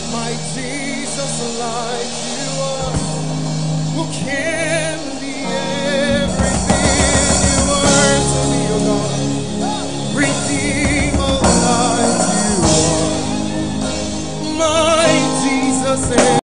My Jesus, like you are, who can be everything you are to me, oh God. Redeemer like you are, my Jesus.